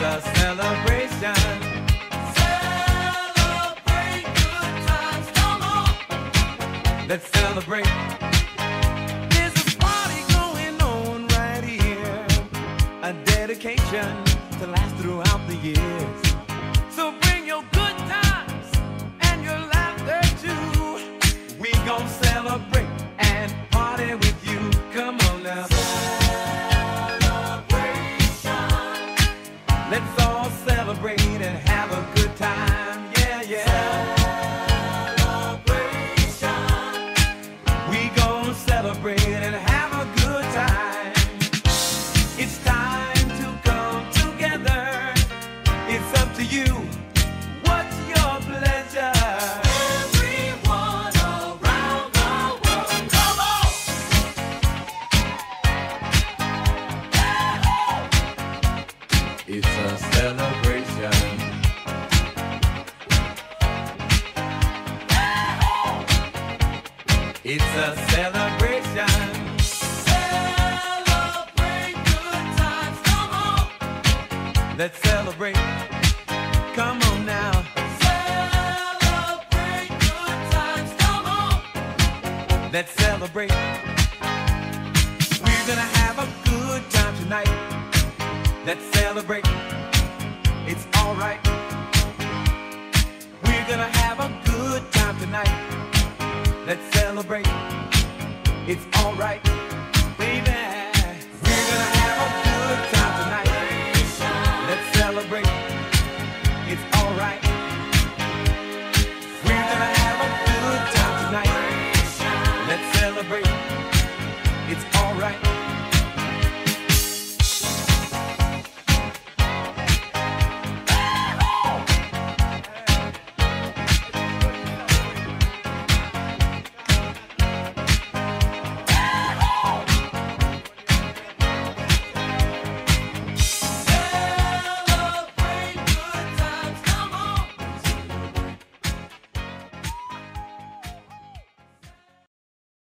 a celebration. Celebrate good times, come on. Let's celebrate. There's a party going on right here. A dedication to last throughout the years. So bring your good times and your laughter too. We gon' celebrate and party with you. Come on now. Let's all celebrate and have a good time, yeah, yeah. Celebration. We gon' celebrate and have a good time. It's time to come together. It's up to you. What's your pleasure? Everyone around the world, come on. It's a celebration. It's a celebration. Celebrate good times, come on. Let's celebrate. Come on now. Celebrate good times, come on. Let's celebrate. We're gonna have a good time tonight. Let's celebrate. It's alright. We're gonna have a good time tonight. Let's celebrate. It's alright.